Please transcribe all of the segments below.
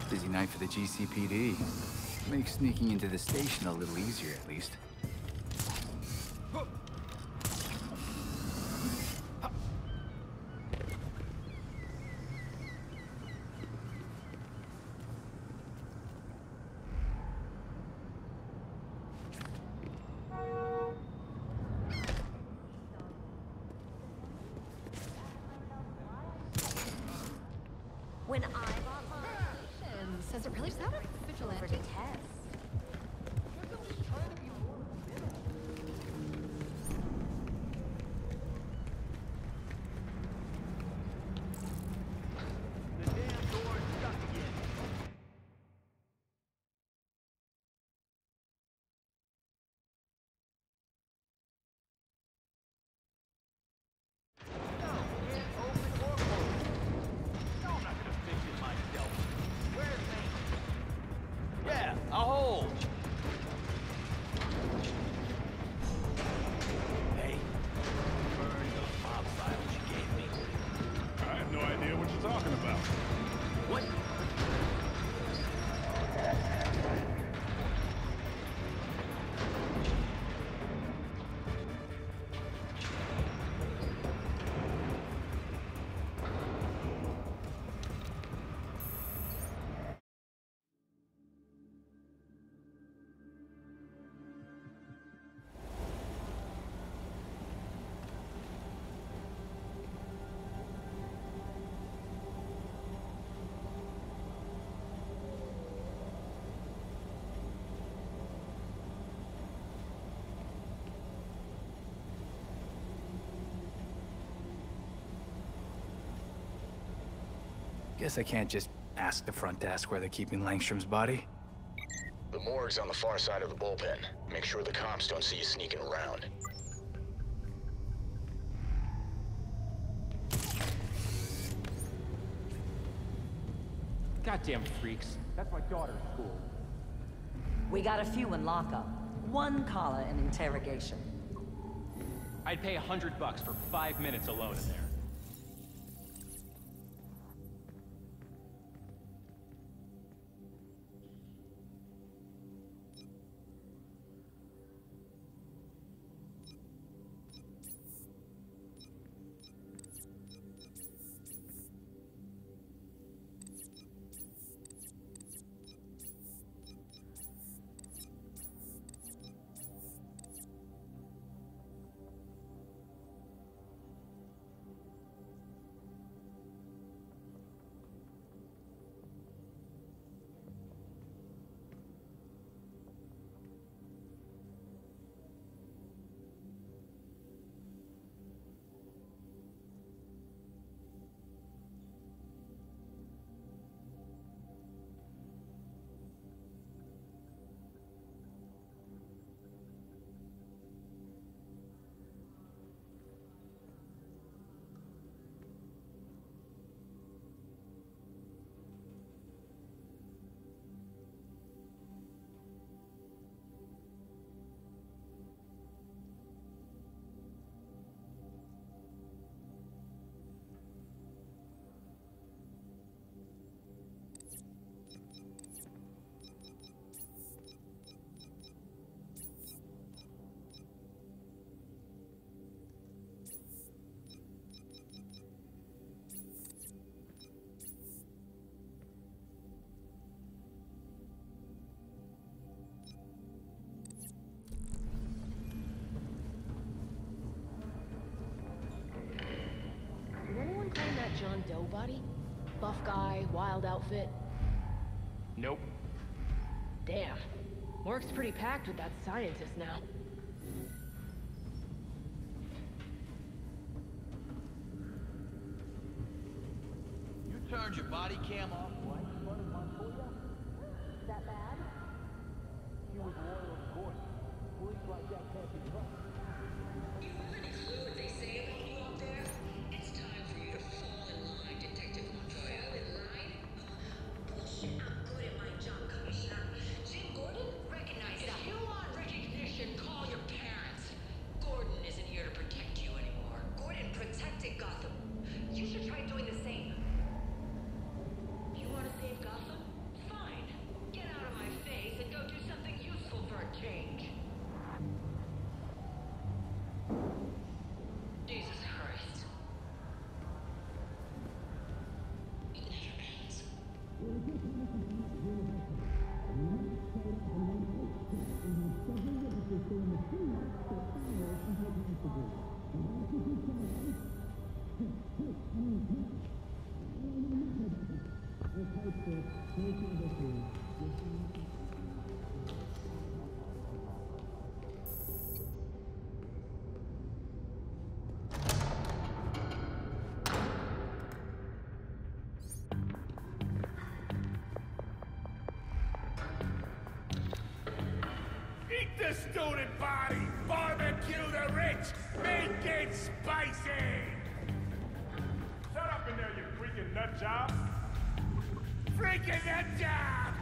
Busy night for the GCPD. Makes sneaking into the station a little easier, at least. When I bought mine, says it really sounded vigilant to test. Guess I can't just ask the front desk where they're keeping Langstrom's body. The morgue's on the far side of the bullpen. Make sure the cops don't see you sneaking around. Goddamn freaks. That's my daughter's school. We got a few in lockup. One caller in interrogation. I'd pay $100 for 5 minutes alone in there. John Doe body? Buff guy, wild outfit? Nope. Damn. Morgue's pretty packed with that scientist now. You turned your body cam off right in front of Montoya? Is that bad? She was loyal to court. Police like that can't be trusted. You have any clue what they say about you out there? It's time for you to fall in line, Detective Montoya. Fall in line? Bullshit. I'm good at my job, Commissioner. Jim Gordon? Recognize that. If you want recognition, call your parents. Gordon isn't here to protect you anymore. Gordon protected Gotham. You should try doing the same. You want to save Gotham? the student body! Barbecue the rich! Make it spicy! Shut up in there, you freaking nut job! Freaking nut job!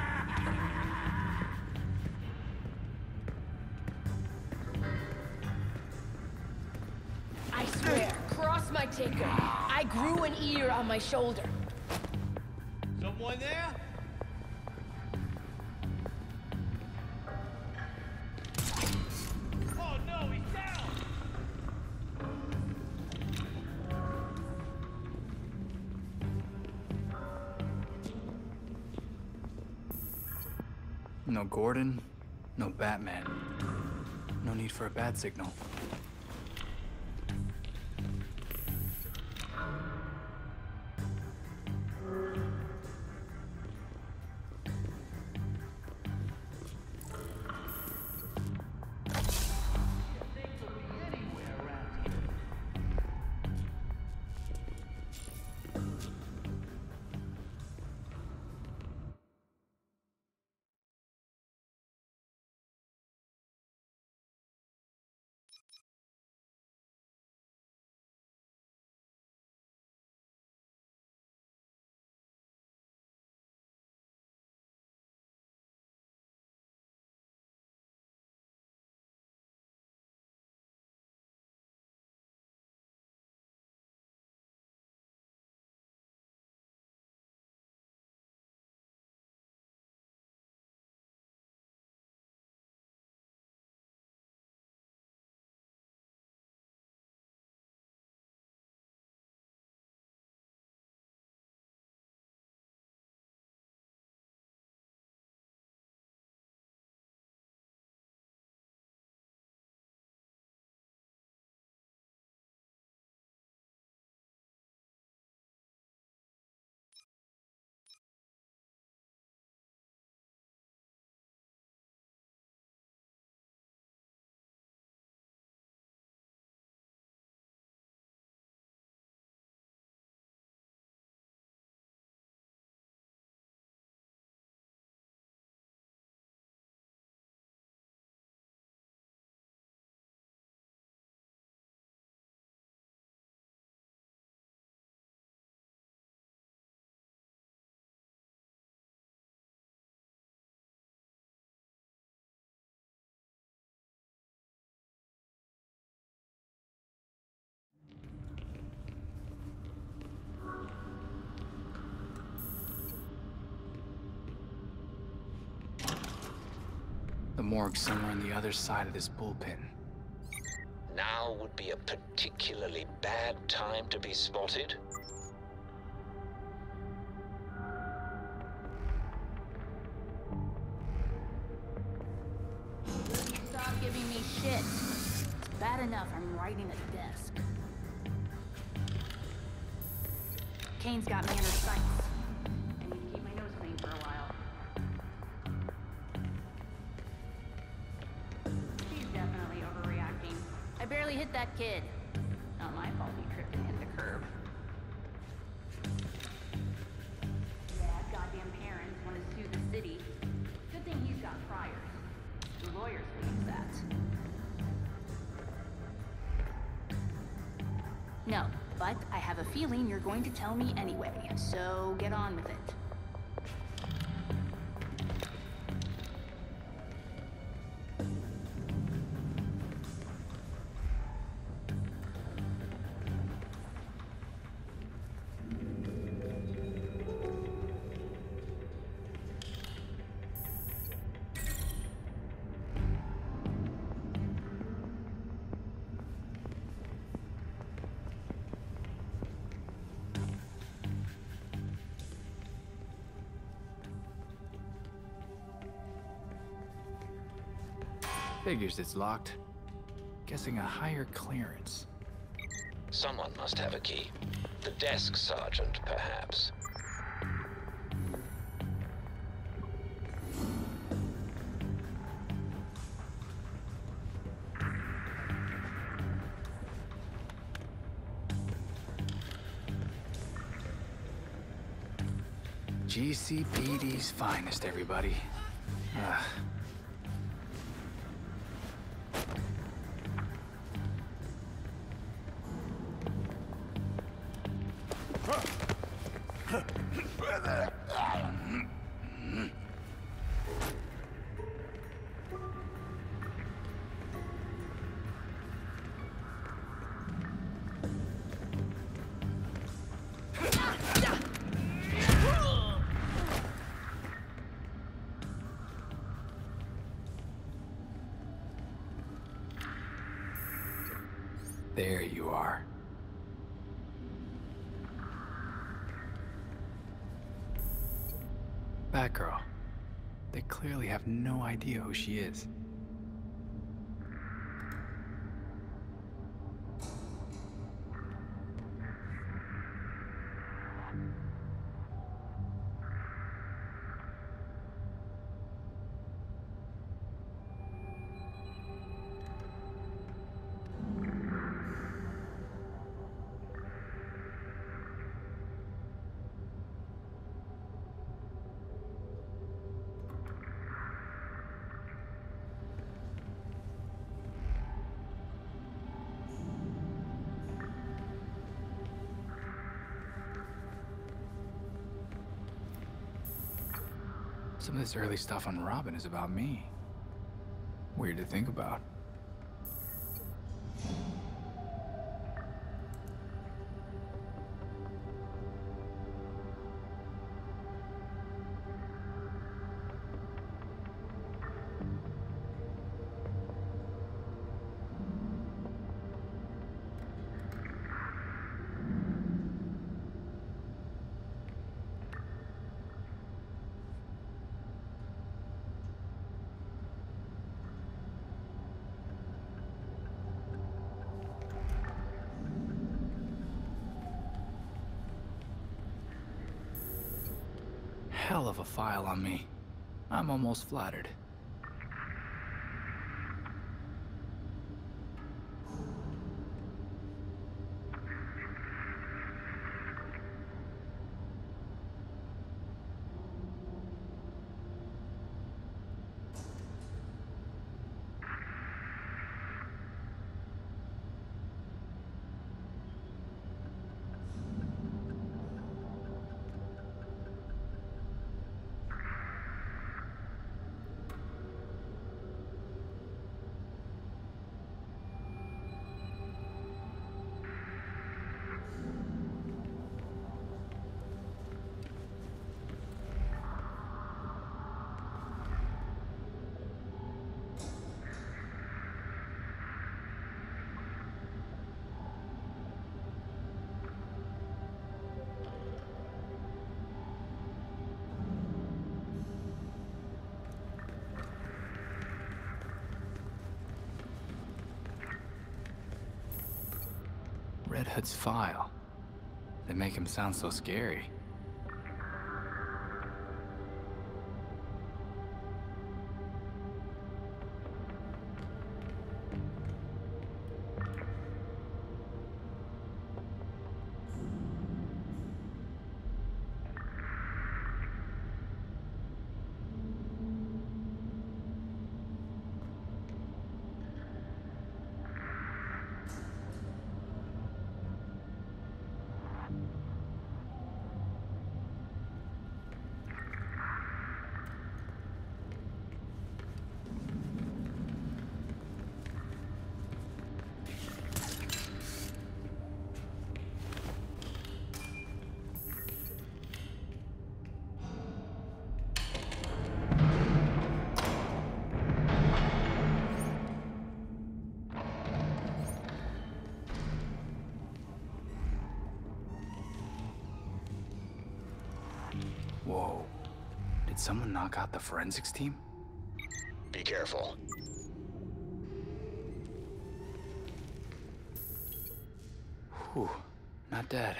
I swear, cross my ticker. I grew an ear on my shoulder. Someone there? Oh no, he's down! No Gordon, no Batman. No need for a bat signal. The morgue's somewhere on the other side of this bullpen. Now would be a particularly bad time to be spotted. Stop giving me shit. It's bad enough I'm writing at a desk. Kane's got me in her sights. I need to keep my nose clean for a while. She's definitely overreacting. I barely hit that kid. Not my fault he tripped and hit the curb. Yeah, goddamn parents want to sue the city. Good thing he's got priors. The lawyers will use that. No, but I have a feeling you're going to tell me anyway, so get on with it. Figures it's locked. Guessing a higher clearance. Someone must have a key. The desk sergeant, perhaps. GCPD's finest, everybody. There you are. Batgirl. They clearly have no idea who she is. Some of this early stuff on Robin is about me. Weird to think about. Hell of a file on me. I'm almost flattered. Red Hood's file. They make him sound so scary. Whoa. Did someone knock out the forensics team? Be careful. Whew. Not dead.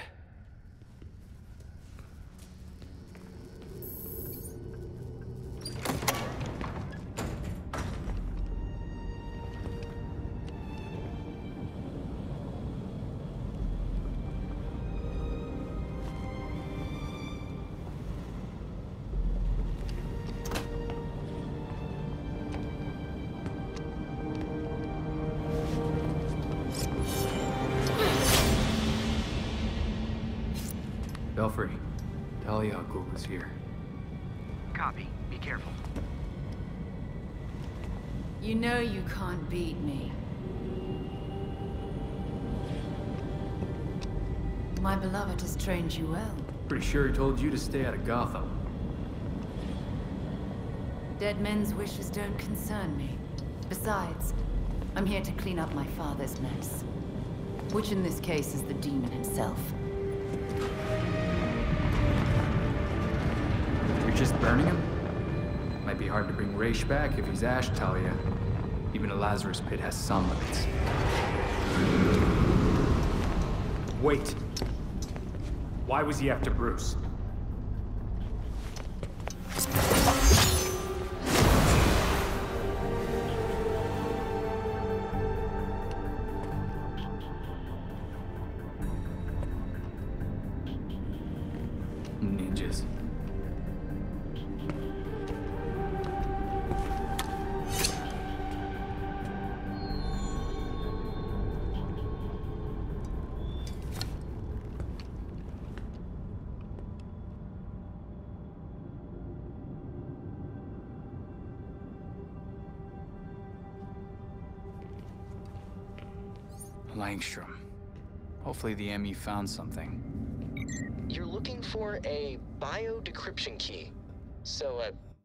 Belfry, Talia al Ghul is here. Copy. Be careful. You know you can't beat me. My beloved has trained you well. Pretty sure he told you to stay out of Gotham. Dead men's wishes don't concern me. Besides, I'm here to clean up my father's mess. Which in this case is the demon himself. You're just burning him? Might be hard to bring Raish back if he's Ash, Talia. Even a Lazarus pit has some limits. Wait. Why was he after Bruce? Ninjas. Langstrom. Hopefully the ME found something. You're looking for a bio-decryption key. So,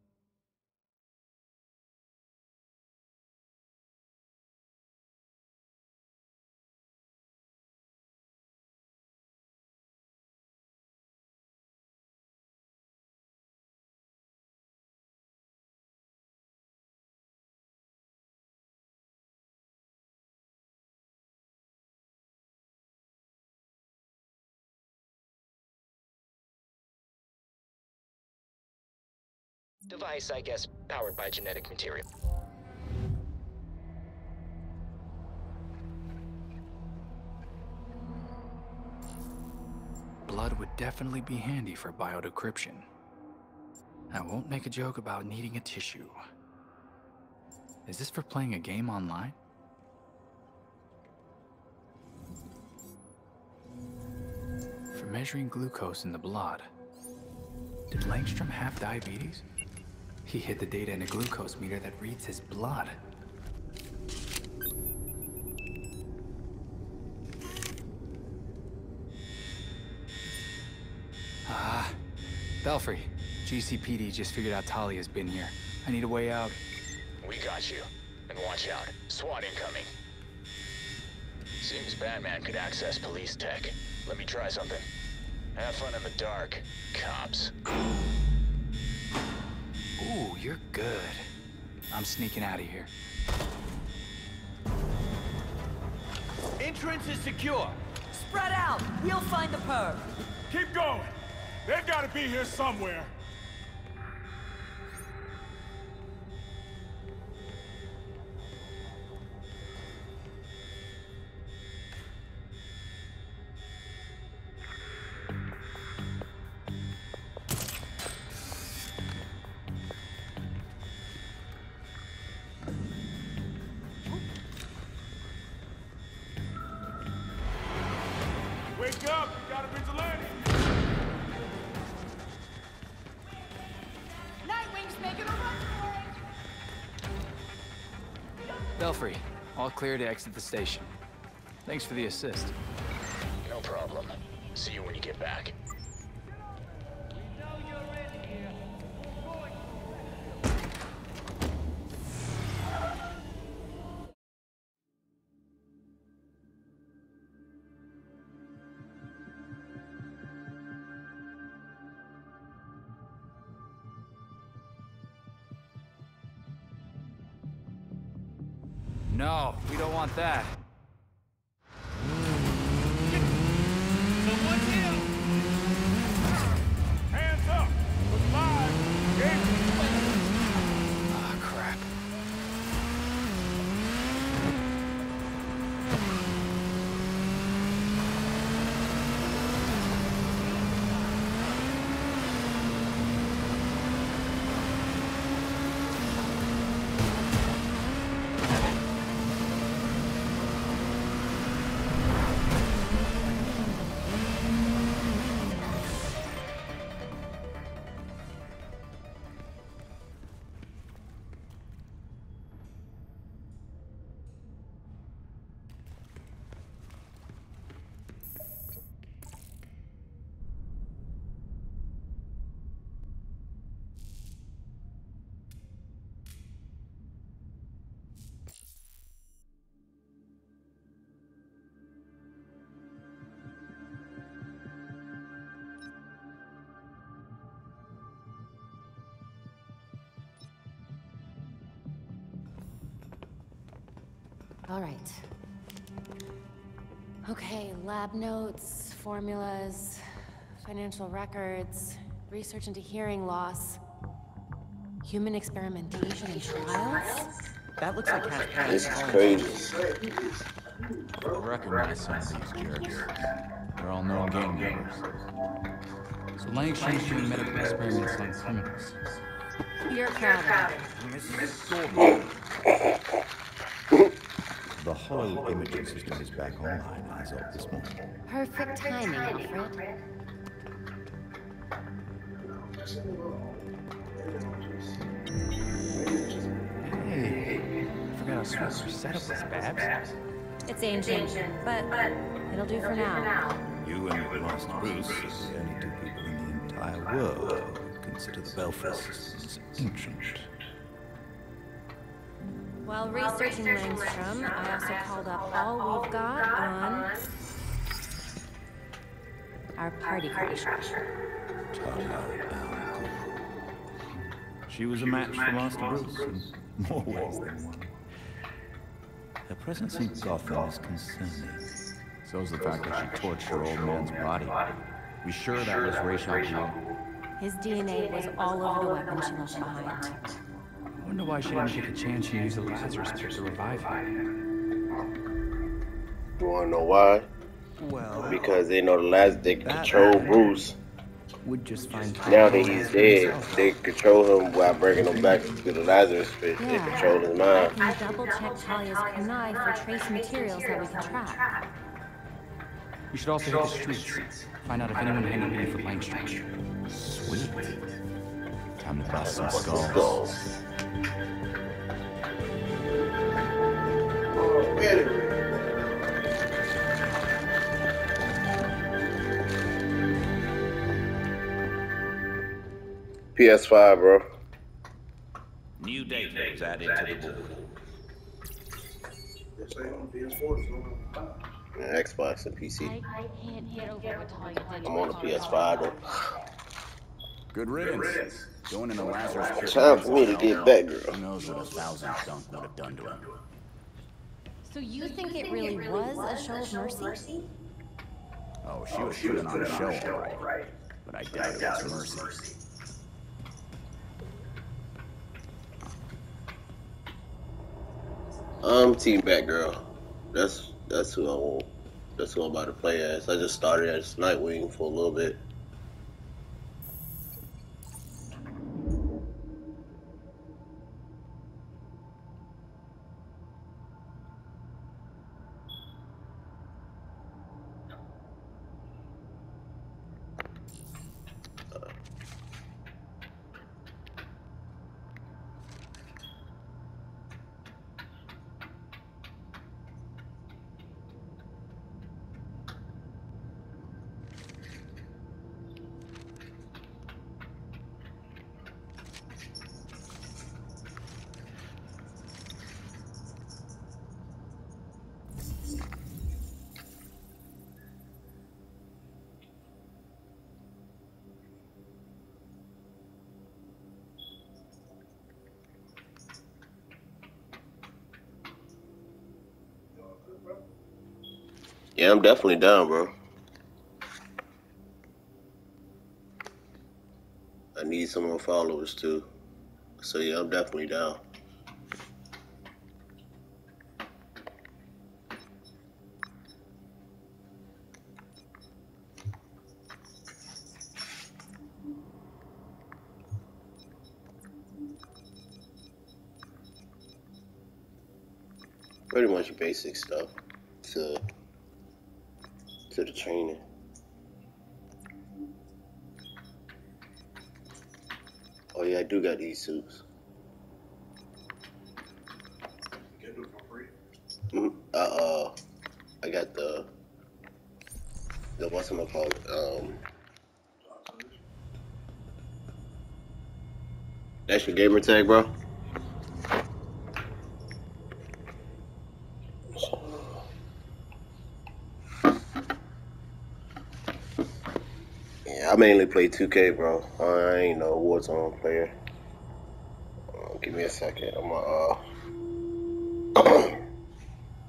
device, I guess, powered by genetic material. Blood would definitely be handy for biodecryption. I won't make a joke about needing a tissue. Is this for playing a game online? For measuring glucose in the blood. Did Langstrom have diabetes? He hid the data in a glucose meter that reads his blood. Ah, Belfry. GCPD just figured out Talia's been here. I need a way out. We got you. And watch out. SWAT incoming. Seems Batman could access police tech. Let me try something. Have fun in the dark, cops. Ooh, you're good. I'm sneaking out of here. Entrance is secure. Spread out! We'll find the perp. Keep going. They've got to be here somewhere. Wake up! You got a vigilante! Nightwing's making a run for it! Belfry, all clear to exit the station. Thanks for the assist. No problem. See you when you get back. No, we don't want that. Someone's here! Hands up! Look live! Ah, crap. All right. Okay, lab notes, formulas, financial records, research into hearing loss, human experimentation and trials? That looks like Cash Pass. This is crazy. I recognize some of these jerks. They're all known gang members. So Langstrom's doing medical experiments on criminals. You're crowded. The hollow imaging system is back online as of this morning. Perfect timing, Alfred. Hey, I forgot how sweet your setup was, Babs. It's ancient, but it'll do for now. You and Master Bruce are the only two people in the entire world who consider the Belfry systems ancient. While researching Langstrom, I also called up all we've got on our party crasher. She was a match for Master Bruce in more ways than one. Her presence in Gotham is concerning. So's the fact that she torched her old man's body. We sure that was Ra's al Ghul? His DNA was all over the weapon she left behind. I wonder why she didn't take a chance to use the Lazarus pit to revive him. You wanna know why? Well, because they know they control Bruce. Would just find now that he's dead, they control him while bringing him back to the Lazarus pit. They control his mind. I can double check Talia's kunai for trace materials that we can track. We should also hit the streets. Find out if anyone had any beef with Langstrom. Sweet. Time to bust some skulls. PS5, bro. New data was added to the board. Xbox and PC. I can't get over what Talia did. I'm on the PS5 though. Good riddance. Going in a Lazarus pit. Time for me to get Batgirl. Who knows what 1,000 dunk would have done to him. So you think it really was a show of mercy? Oh, she was putting on a show, all right. But I doubt it was mercy. I'm Team Batgirl. That's who I want. That's who I'm about to play as. I just started as Nightwing for a little bit. Yeah, I'm definitely down, bro. I need some more followers too. So yeah, I'm definitely down. Pretty much basic stuff to the training. Oh yeah, I do got these suits. You can do it for free? I got the what's it called? That's your gamer tag, bro? I mainly play 2K, bro. I ain't no Warzone player. Give me a second. I'm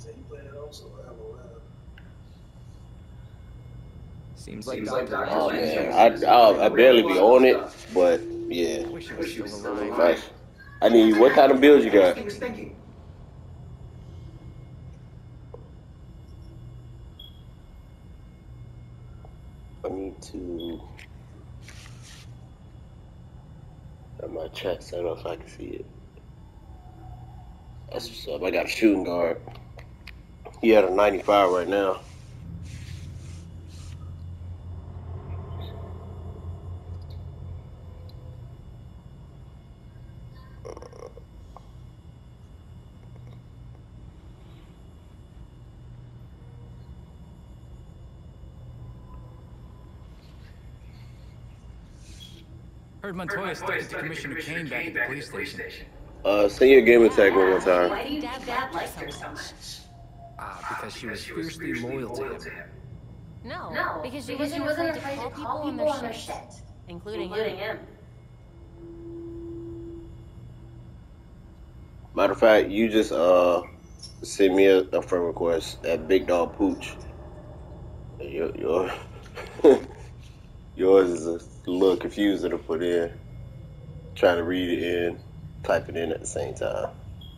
Seems like Oh man, I barely be on it, but yeah. Wish he was still alive. Nice. I need, what kind of build you got? I need to have my chat set up so I can see it. That's what's up. I got a shooting guard. He at a 95 right now. Heard Montoya stuck it to Commissioner Kane back at the police station. Send your game attack one more time. Why do you think Dad liked her so much? Because she was fiercely loyal to him. No, because she wasn't afraid to call people on their shit, including him. Matter of fact, you just send me a friend request at Big Dog Pooch. Yours is a little confusing to put in. Trying to read it in, type it in at the same time.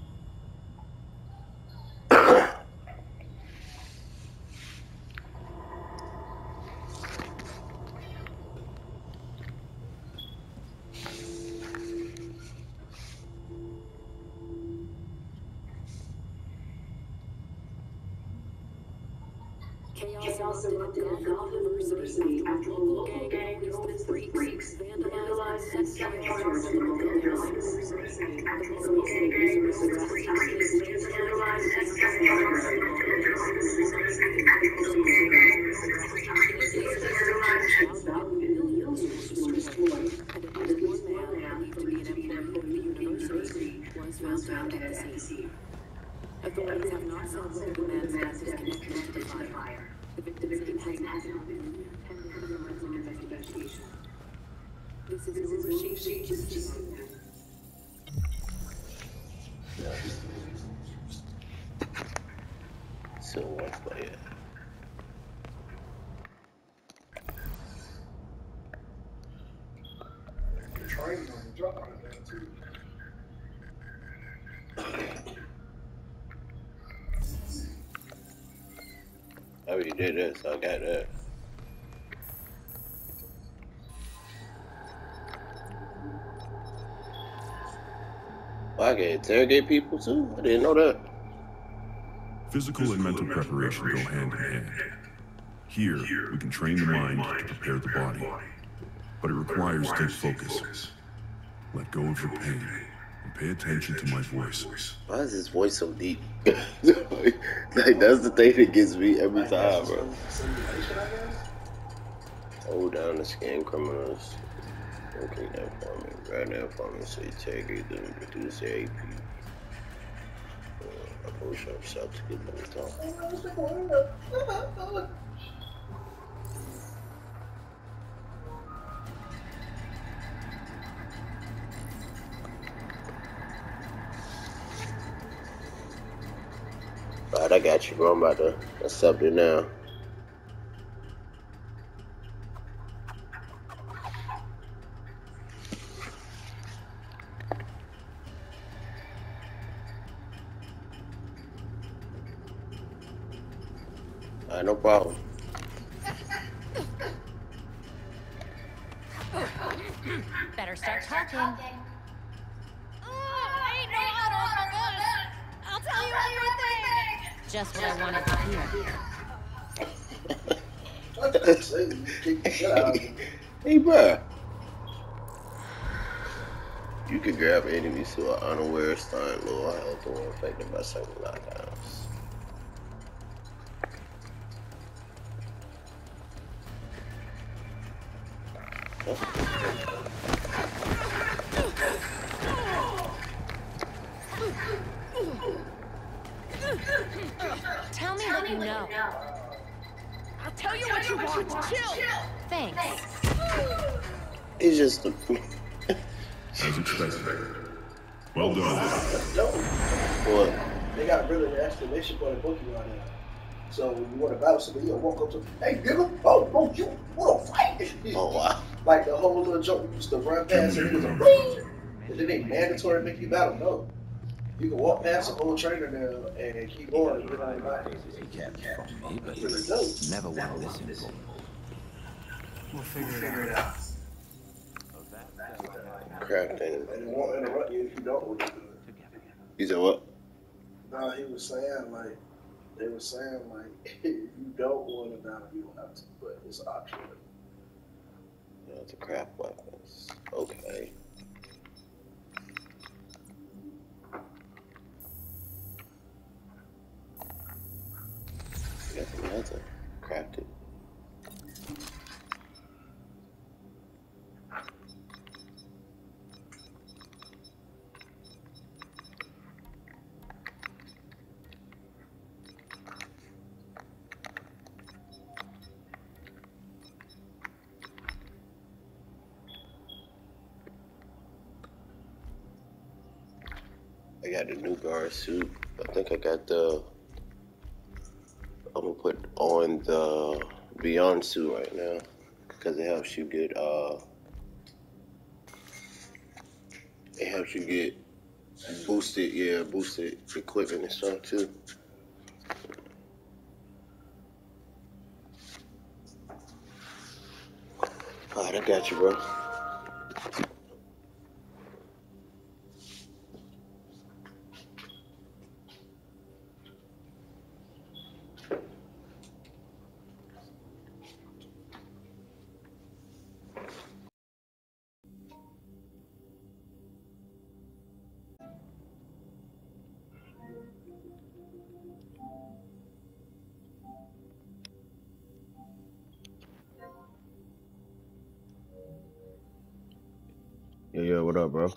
Chaos erupted at Gotham University after a local gang known as the Freaks vandalized and set fire to the local buildings. The local gang was arrested and vandalized and set fire to the local was found dead at the scene. Authorities have not said whether the man's death is connected to the fire. The victim's name has not been pending the forensic investigation. This is a machine. So what's by it? You're trying on the job again, too. I already did that, so I got that. Oh, I can interrogate people too? I didn't know that. Physical and mental preparation go hand in hand. Here, we can train the mind to prepare the body, but it requires deep focus. Let go of your pain and pay attention to my voice. Why is his voice so deep? Like, that's the thing that gets me every time, bro. Hold down to scan criminals. Okay, that for me. Grab that for me. So you interrogate them, reduce their AP. Approach yourself to get them to talk. Alright, I got you, bro. I'm about to accept it now. Alright, no problem. Better start talking. I'll tell you everything. Just what I wanted to hear. Hey, bro. You can grab enemies who are unaware, starting low health, or affected by certain knockdowns. Tell me what you know. I'll tell you what you want. Chill. Thanks. It's just a... As expected. Well done. What? They got really an exclamation point in Pokemon now. So when you want to battle somebody, you'll walk up to, hey, nigga, oh, you want to fight? Oh, wow. Like the whole little joke, you used to run past and it was a ring. And then they mandatory make you battle. No. You can walk past a whole trainer now and keep going and get on the back. He kept from me, but Really dope. never one this simple. We'll figure it out. Crap, damn. And it won't interrupt you if you don't want to do it. You said what? No, he was saying, like, they were saying, like, if you don't want to battle, you don't have to, but it's optional. Yeah, it's a crap weapons. Okay. Got another crafted. I got the new guard suit. I think I got the. I'm gonna put on the Beyond suit right now because it helps you get boosted equipment and stuff too. Alright, I got you, bro. Yeah, what up, bro?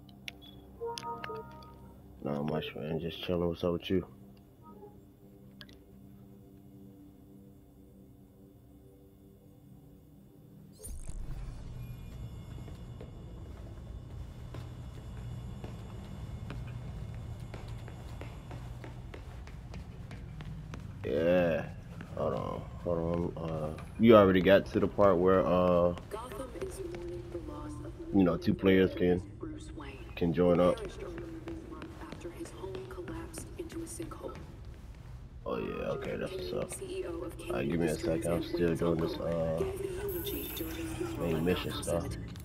Not much, man. Just chilling. What's up with you? Yeah. Hold on. You already got to the part where you know, two players can join up. Oh yeah, okay, that's what's up. Alright, give me a second. I'm still doing this main mission stuff.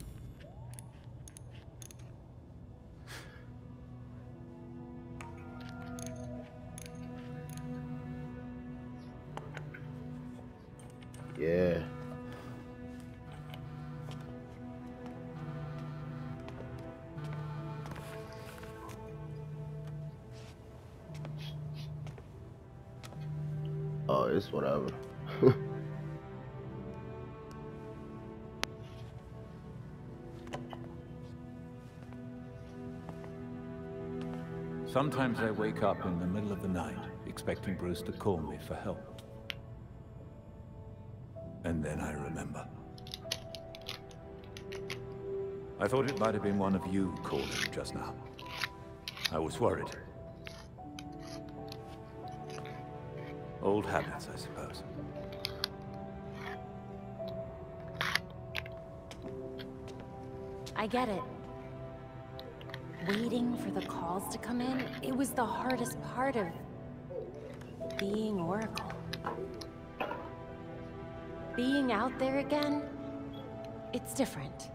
Yeah. Oh, it's whatever. Sometimes I wake up in the middle of the night, expecting Bruce to call me for help. And then I remember. I thought it might have been one of you calling just now. I was worried. Old habits, I suppose. I get it. Waiting for the calls to come in, it was the hardest part of being Oracle. Being out there again, it's different.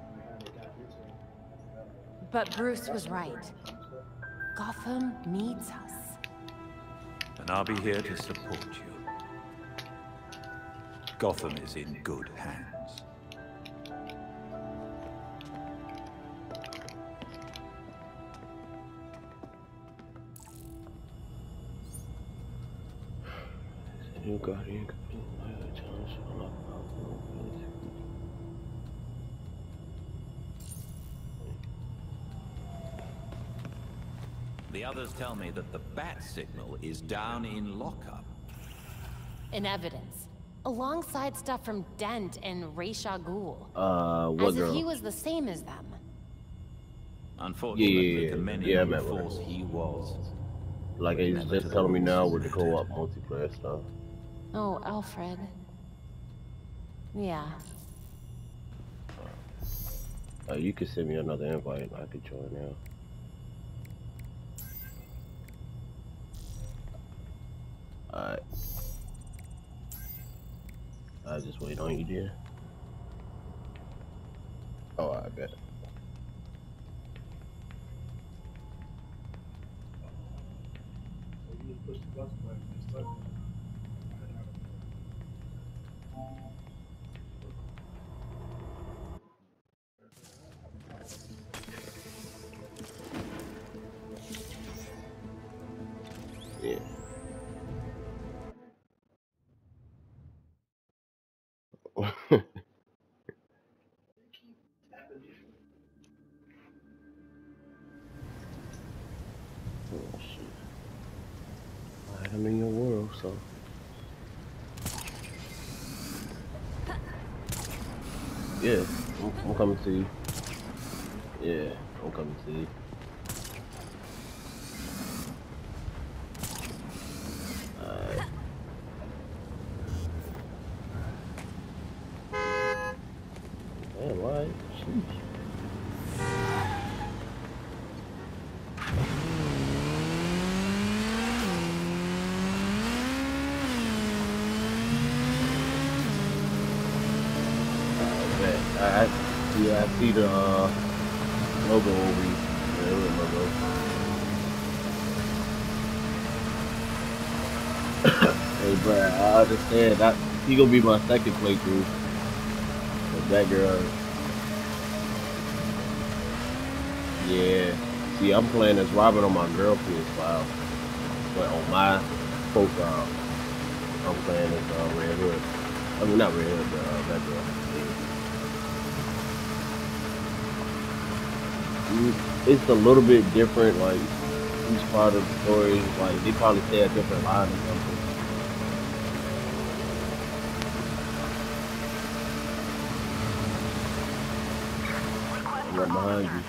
But Bruce was right. Gotham needs us. And I'll be here to support you. Gotham is in good hands. The others tell me that the bat signal is down in lockup. In evidence. Alongside stuff from Dent and Ra's al Ghul. What as girl? if he was the same as them. Unfortunately, Yeah, the men yeah, in the I remember. force he was Like he's just telling me now with the co-op multiplayer stuff. Oh, Alfred. Yeah. You could send me another invite and I could join now. Alright. I'll just wait on you, dear. Oh, I bet. Yeah. Oh shit. Alright, I'm in your world, so. Yeah, I'm coming to you. Yeah, I'm coming to you. Alright. Damn, why? Sheesh. I see the logo over you. Yeah, logo. Hey, bro, I understand. He gonna be my second playthrough. Batgirl. Yeah. See, I'm playing as Robin on my girl PS5, but on my profile, I'm playing as Red Hood. I mean, not Red Hood, but Batgirl. It's a little bit different, like each part of the story, like they probably say a different line or something. I'm right behind you.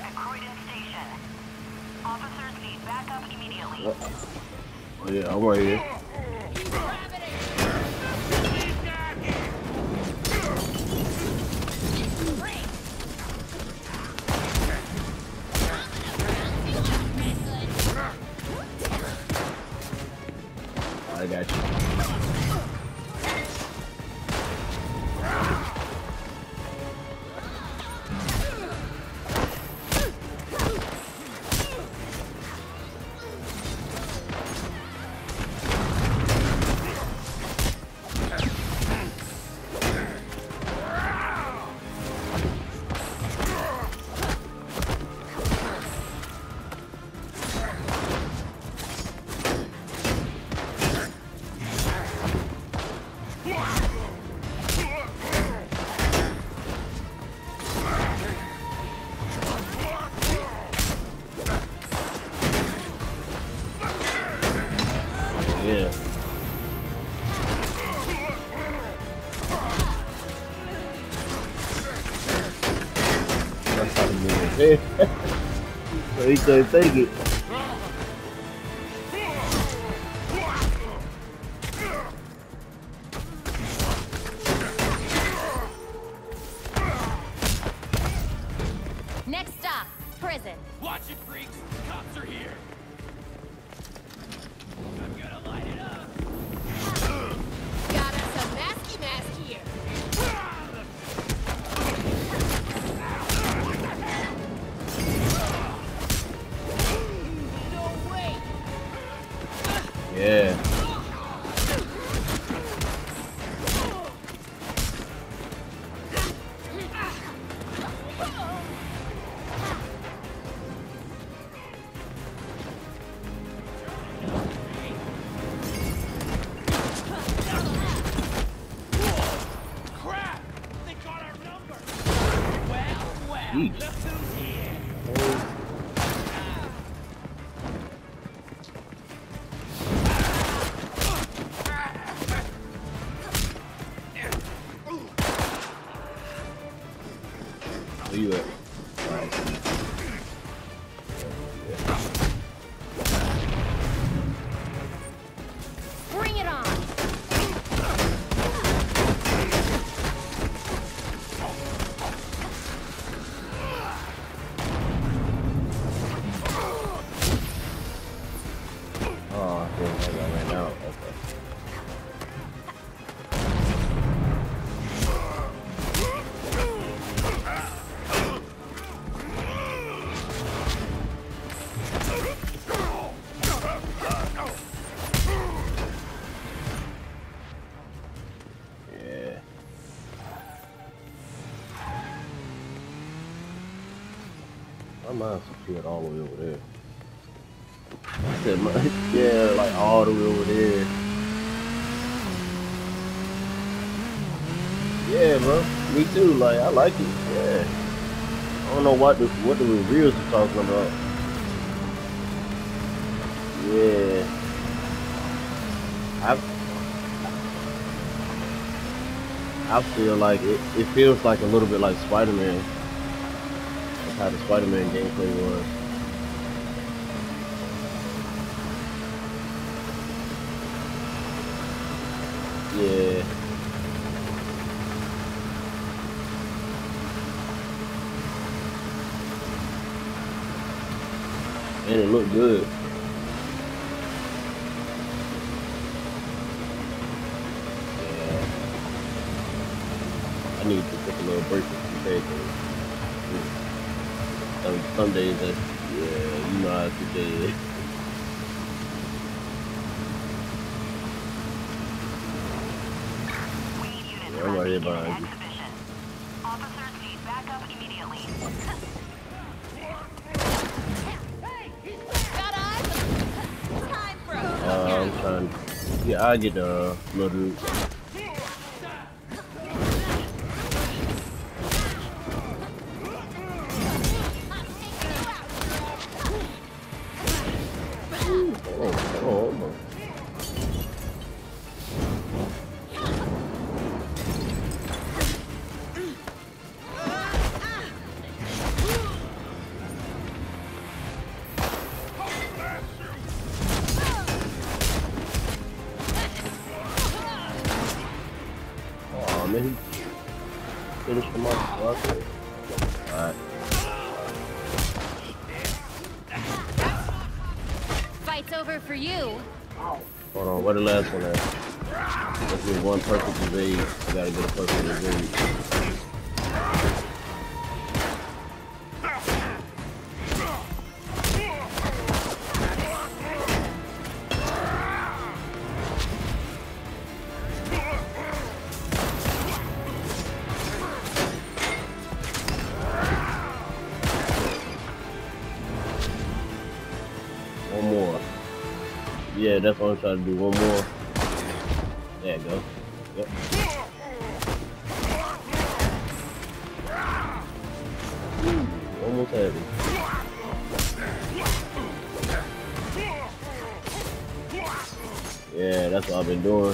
Officers need backup immediately. Oh yeah, I'm right here. I got you. Yeah. That's how the movie is. So he couldn't take it. Next stop, prison. Watch it, freaks. Cops are here. I'm gonna light it up. Got us a masky mask here. No way. Yeah. Crap! They got our number. Well, Yeesh. look who's here. Where you at? Right. Mine's secured all the way over there. I said, yeah, like all the way over there. Yeah, bro. Me too. Like, I like it. Yeah. I don't know what the reviews are talking about. Yeah. I feel like it feels like a little bit like Spider-Man. That's how the Spider-Man gameplay was. Yeah. And it looked good. Yeah. I need to take a little break from today. Some days that, yeah, you know how today is. Yeah, I'm right here behind you. Officers need backup immediately. I'm trying. Yeah, I get the little dude. Oh. Man, he finished him off. Okay. Alright. Fight's over for you. Hold on, where the last one at? Let's get one perfect evade. I gotta get a perfect evade. One more. Yeah, that's what I'm trying to do. One more. There you go. Yep. Almost heavy. Yeah, that's what I've been doing.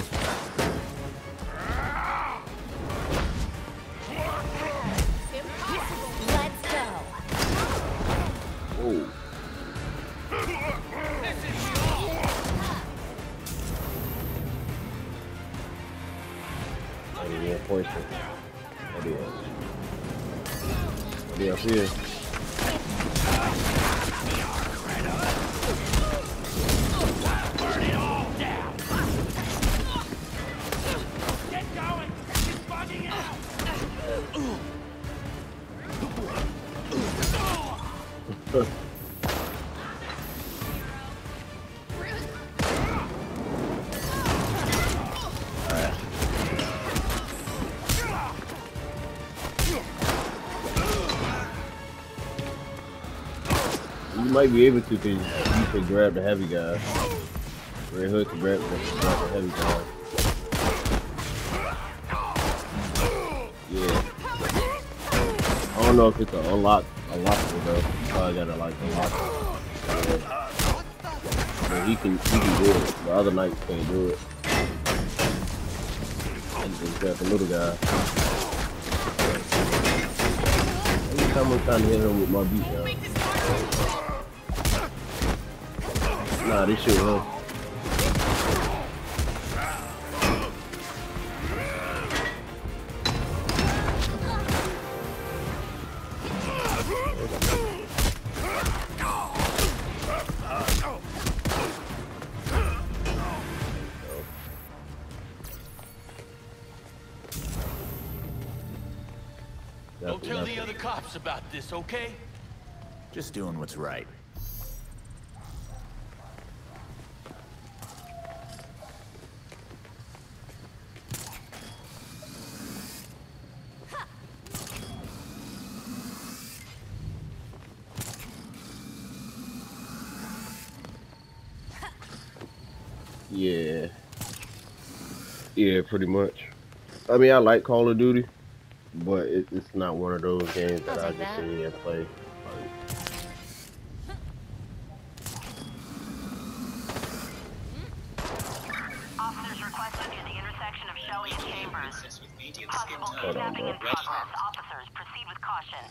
Let's go. Ooh. Reinforcement. What is? What else here? Burn it all down. Get going. It's bugging out. You might be able to, because you can grab the heavy guy. Red Hood can grab the heavy guy. Yeah. I don't know if it's an unlockable though. You probably gotta like unlock it. Yeah. But he can do it. The other knights can't do it. And just grab the little guy. Every time I'm trying to hit him with my beat down. Nah, this shit will. Don't tell the other cops about this, okay? Just doing what's right. Yeah. Yeah, pretty much. I mean, I like Call of Duty, but it's not one of those games that I just sit here and play. Like, Officers requested near the intersection of Shelley and Chambers. Possible hold on, kidnapping bro. in progress. Officers, proceed with caution.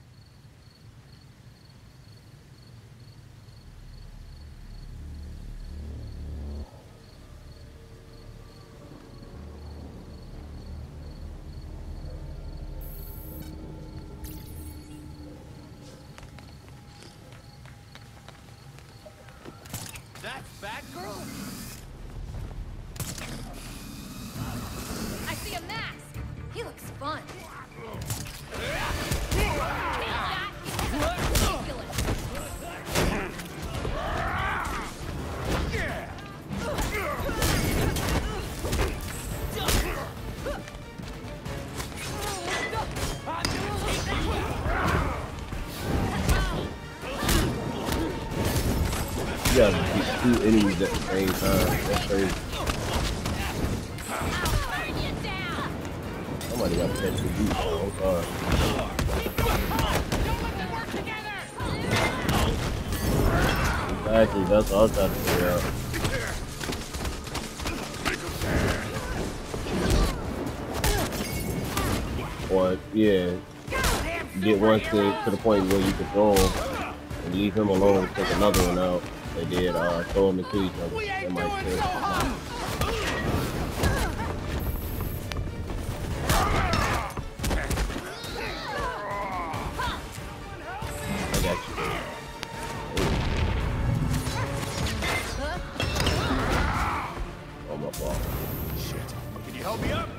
That's Batgirl? I see a mask. He looks fun. You gotta beat 2 enemies at the same time. That's crazy. Somebody gotta catch the beat. Oh, God. Exactly, that's what I was trying to figure out. Or, yeah, get one to the point where you can throw him and leave him alone, take another one out. They did throw them into each other. They might kill. I got you. Oh, my fault. Shit. Can you help me up?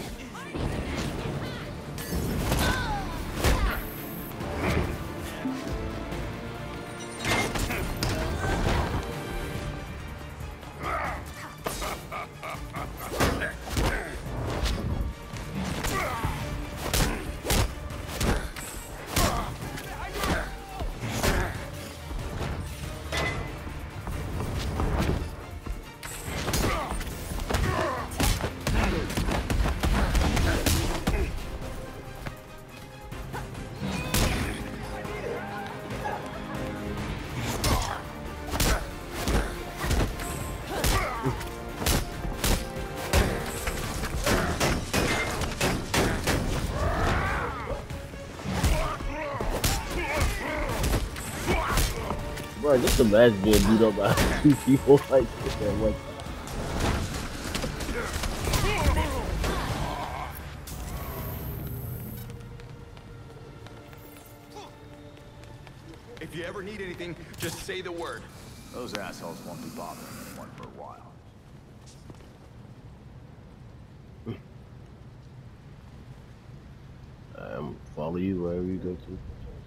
Bro, just imagine being beat up by 2 people like this at one time. If you ever need anything, just say the word. Those assholes won't be bothering anyone for a while. Follow you wherever you go to.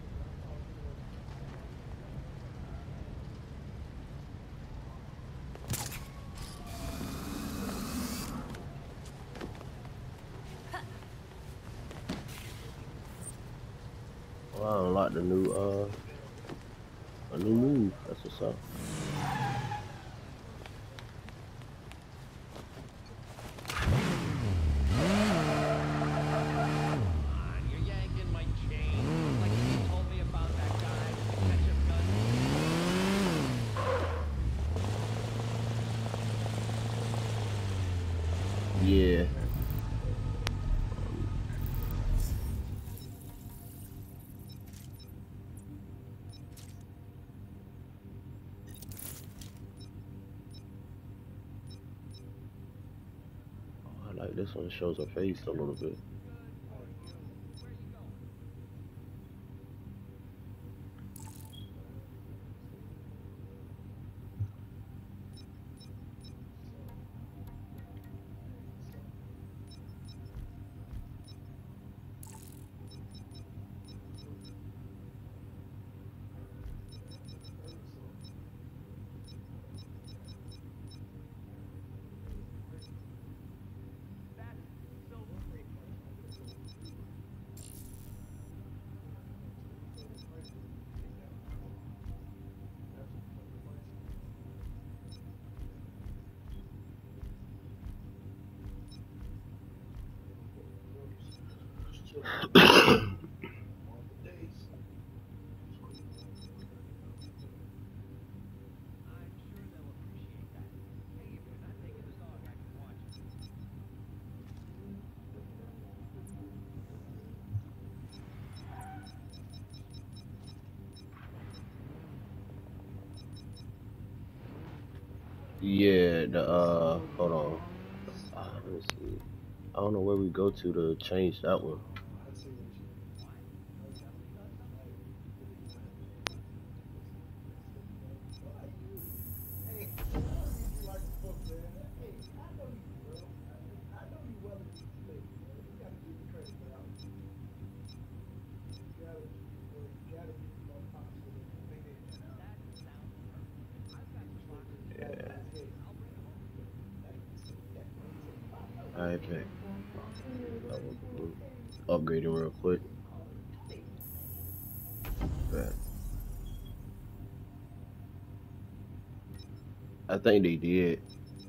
Well, I unlocked a new move. That's what's up. You're yanking my chain. Like you told me about that guy. Catch him, gun. Yeah. I like this one. It shows her face a little bit. Yeah, hold on. Let me see. I don't know where we go to change that one. Yeah. Alright, okay. Upgrading real quick. But I think they did.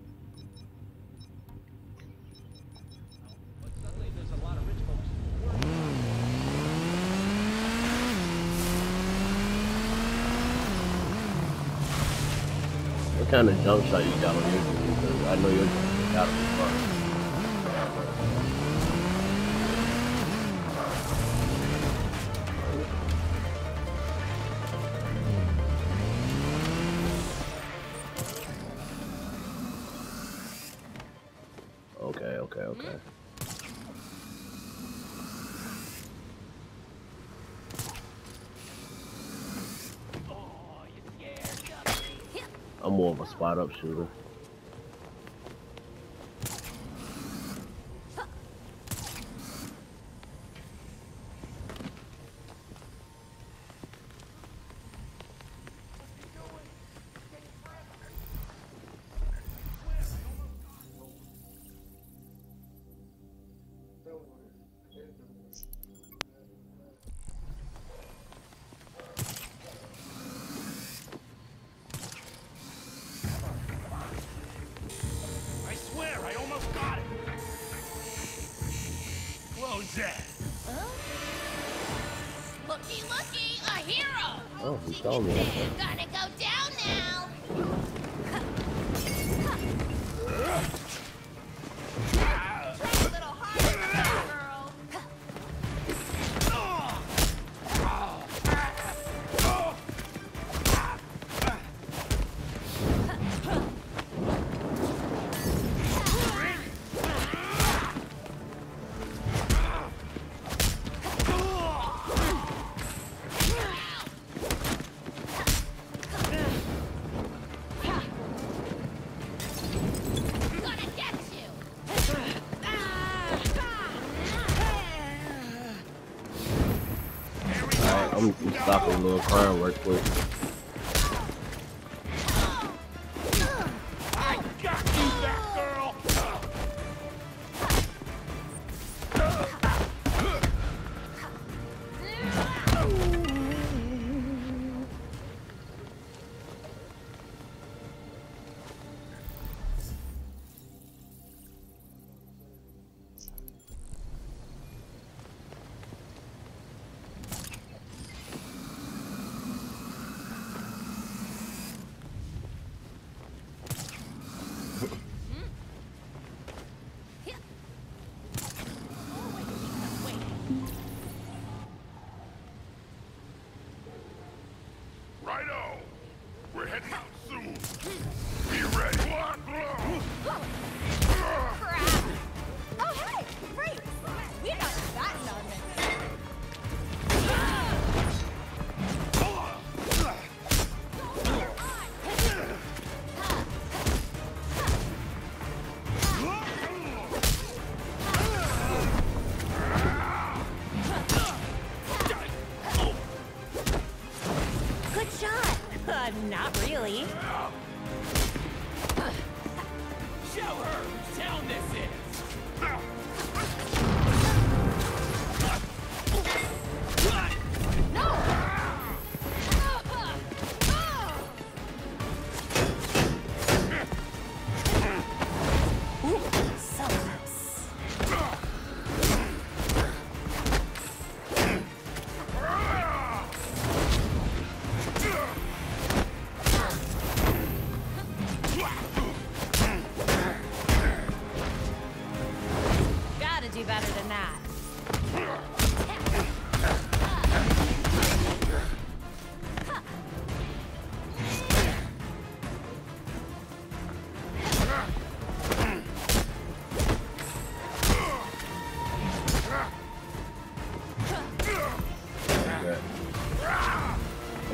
But suddenly there's a lot of rich folks. What kind of jump shot you got on your dude? Because I know your dude got him fun. Okay. I'm more of a spot up shooter. I swear, I almost got it. Close that. Looky, looky, a hero! Oh, he saw me. Gonna go down now! Try a little harder, girl. I'm stopping a little crime right quick. I got you, Batgirl!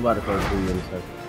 I'm about to come see you in a second.